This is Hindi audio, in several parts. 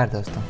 नमस्कार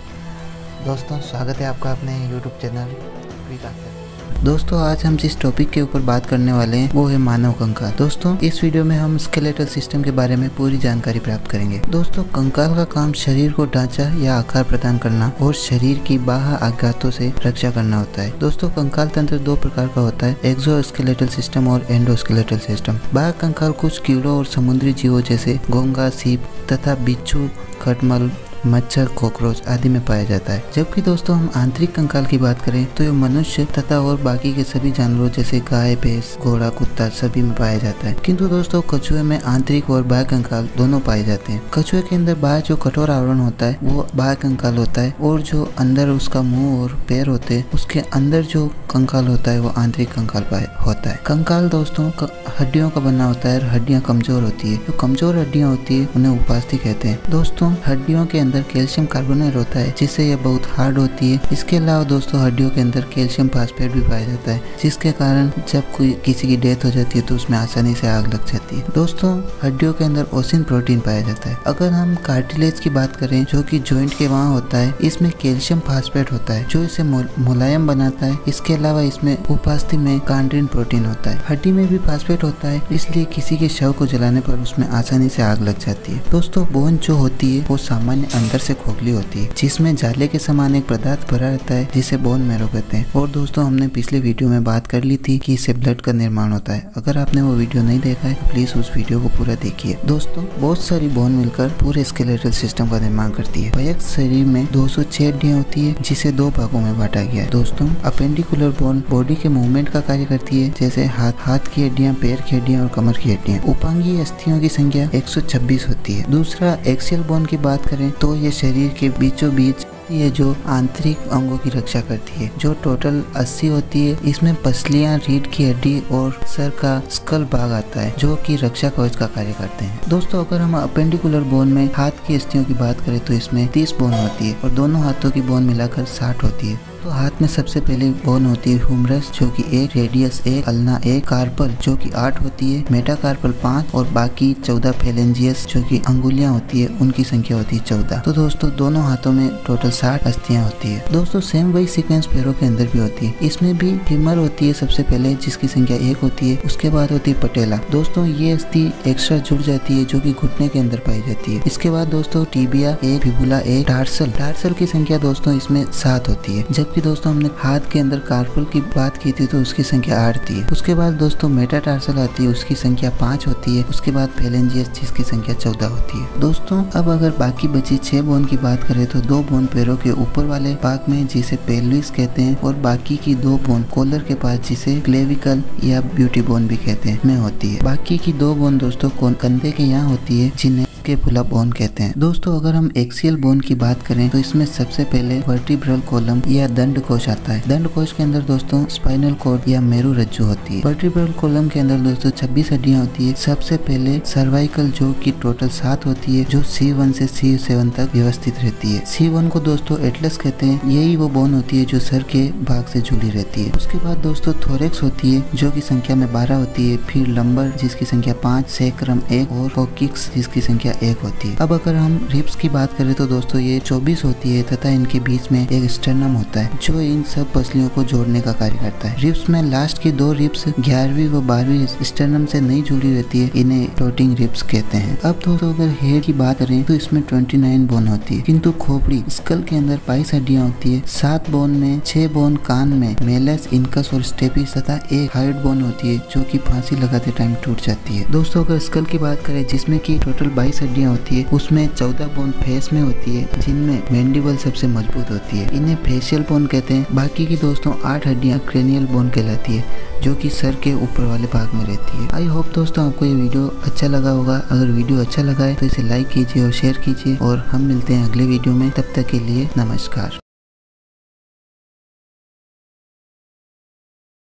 दोस्तों स्वागत है आपका अपने YouTube चैनल विकास पर। दोस्तों आज हम जिस टॉपिक के ऊपर बात करने वाले हैं वो है मानव कंकाल। दोस्तों इस वीडियो में हम स्केलेटल सिस्टम के बारे में पूरी जानकारी प्राप्त करेंगे। दोस्तों कंकाल का काम शरीर को ढांचा या आकार प्रदान करना और शरीर की बाह्य आघातों से रक्षा करना होता है। दोस्तों कंकाल तंत्र दो प्रकार का होता है, एक्सोस्केलेटल सिस्टम और एंडोस्केलेटल सिस्टम। बाह्य कंकाल कुछ कीड़ों और समुद्री जीवों जैसे घोंघा, सीप तथा बिच्छू, खटमल, मच्छर, कॉकरोच आदि में पाया जाता है। जबकि दोस्तों हम आंतरिक कंकाल की बात करें तो ये मनुष्य तथा और बाकी के सभी जानवरों जैसे गाय, भैंस, घोड़ा, कुत्ता सभी में पाया जाता है। किंतु दोस्तों कछुए में आंतरिक और बाह्य कंकाल दोनों पाए जाते हैं। कछुए के अंदर बाह्य जो कठोर आवरण होता है वो बाह्य कंकाल होता है और जो अंदर उसका मुंह और पैर होते हैं उसके अंदर जो कंकाल होता है वो आंतरिक कंकाल होता है। कंकाल दोस्तों हड्डियों का बना होता है और हड्डियां कमजोर होती है। जो कमजोर हड्डियां होती है उन्हें उपास्थि कहते हैं। दोस्तों हड्डियों के अंदर कैल्शियम कार्बोनेट होता है जिससे यह बहुत हार्ड होती है। इसके अलावा दोस्तों हड्डियों के अंदर कैल्शियम फास्फेट भी पाया जाता है जिसके कारण जब कोई किसी की डेथ हो जाती है तो उसमें आसानी से आग लग जाती है। दोस्तों हड्डियों के अंदर ओसिन प्रोटीन पाया जाता है। अगर हम कार्टिलेज की बात करें जो कि जॉइंट के वहाँ होता है, इसमें कैल्शियम फास्फेट होता है जो इसे मुलायम बनाता है। इसके अलावा इसमें उपास्थि में कांड्रिन प्रोटीन होता है। हड्डी में भी फास्फेट होता है इसलिए किसी के शव को जलाने पर उसमें आसानी से आग लग जाती है। दोस्तों बोन जो होती है वो सामान्य अंदर से खोखली होती है जिसमें जाले के समान एक पदार्थ भरा रहता है जिसे बोन मैरो कहते हैं। और दोस्तों हमने पिछले वीडियो में बात कर ली थी कि इससे ब्लड का निर्माण होता है। अगर आपने वो वीडियो नहीं देखा है तो प्लीज उस वीडियो को पूरा देखिए। दोस्तों बहुत सारी बोन मिलकर पूरे स्केलेटल सिस्टम का निर्माण करती है। वयस्क शरीर में 206 हड्डियां होती है जिसे दो भागों में बांटा गया है। दोस्तों अपेंडिकुलर बोन बॉडी के मूवमेंट का कार्य करती है जैसे हाथ की हड्डियां, पैर की हड्डियां और कमर की हड्डियां। उपांगीय अस्थियों की संख्या 126 होती है। दूसरा एक्सियल बोन की बात करें तो ये शरीर के बीचों बीच ये जो आंतरिक अंगों की रक्षा करती है जो टोटल 80 होती है। इसमें पसलियां, रीढ़ की हड्डी और सर का स्कल भाग आता है जो कि रक्षा कवच का कार्य करते हैं। दोस्तों अगर हम अपेंडिकुलर बोन में हाथ की अस्थियों की बात करें तो इसमें 30 बोन होती है और दोनों हाथों की बोन मिलाकर 60 होती है। तो हाथ में सबसे पहले बोन होती है ह्यूमरस जो कि 1, रेडियस 1, अल्ना 1, कार्पल जो कि 8 होती है, मेटाकार्पल 5 और बाकी 14 फेलेंजियस जो कि अंगुलियां होती है उनकी संख्या होती है 14। तो दोस्तों दोनों हाथों में टोटल 60 अस्थियां होती है। दोस्तों सेम वही सीक्वेंस पैरों के अंदर भी होती है। इसमें भी फीमर होती है सबसे पहले जिसकी संख्या 1 होती है। उसके बाद होती है पटेला। दोस्तों ये अस्थि एक्स्ट्रा जुड़ जाती है जो कि घुटने के अंदर पाई जाती है। इसके बाद दोस्तों टीबिया 1, फिबुला 1, टार्सल की संख्या दोस्तों इसमें 7 होती है। कि दोस्तों हमने हाथ के अंदर कार्पल की बात की थी तो उसकी संख्या 8 थी। उसके बाद दोस्तों मेटाटार्सल आती है उसकी संख्या 5 होती है। उसके बाद फेलेंजियस जिसकी संख्या 14 होती है। दोस्तों अब अगर बाकी बची 6 बोन की बात करें तो 2 बोन पैरों के ऊपर वाले भाग में जिसे पेल्विस कहते हैं और बाकी की 2 बोन कॉलर के पास जिसे क्लेविकल या ब्यूटी बोन भी कहते हैं में होती है। बाकी की 2 बोन दोस्तों कंधे के यहाँ होती है जिन्हें के पुला बोन कहते हैं। दोस्तों अगर हम एक्सियल बोन की बात करें तो इसमें सबसे पहले वर्टिब्रल कॉलम या दंड कोश आता है। दंड कोश के अंदर दोस्तों स्पाइनल कॉर्ड या मेरु रज्जु होती है। वर्टिब्रल कॉलम के अंदर दोस्तों 26 हड्डियां होती है। सबसे पहले सर्वाइकल जो कि टोटल 7 होती है जो C1 से C7 तक व्यवस्थित रहती है। C1 को दोस्तों एटलस कहते हैं। यही वो बोन होती है जो सर के भाग से जुड़ी रहती है। उसके बाद दोस्तों थोरेक्स होती है जो की संख्या में 12 होती है। फिर लंबर जिसकी संख्या 5, सेक्रम 1 और कोकिक्स जिसकी संख्या 1 होती है। अब अगर हम रिब्स की बात करें तो दोस्तों ये 24 होती है तथा इनके बीच में एक स्टर्नम होता है जो इन सब पसलियों को जोड़ने का कार्य करता है। रिब्स में लास्ट की 2 रिब्स 11वीं व 12वीं स्टर्नम से नहीं जुड़ी रहती है, इन्हें फ्लोटिंग रिब्स कहते हैं। अब दोस्तों अगर हेयर की बात करें तो इसमें 29 बोन होती है किंतु खोपड़ी स्कल के अंदर 22 हड्डियां होती है। 7 बोन में 6 बोन कान में मेलस, इनकस और स्टेपिस तथा एक हाइड बोन होती है जो कि फांसी लगाते टाइम टूट जाती है। दोस्तों अगर स्कल की बात करें जिसमें की टोटल 22 हड्डियां होती है उसमें 14 बोन फेस में होती है जिनमें मैंडिबल सबसे मजबूत होती है, इन्हें फेशियल बोन कहते हैं। बाकी की दोस्तों 8 हड्डियां क्रेनियल बोन कहलाती है जो कि सर के ऊपर वाले भाग में रहती है। आई होप दोस्तों आपको ये वीडियो अच्छा लगा होगा। अगर वीडियो अच्छा लगा है तो इसे लाइक कीजिए और शेयर कीजिए और हम मिलते हैं अगले वीडियो में। तब तक के लिए नमस्कार।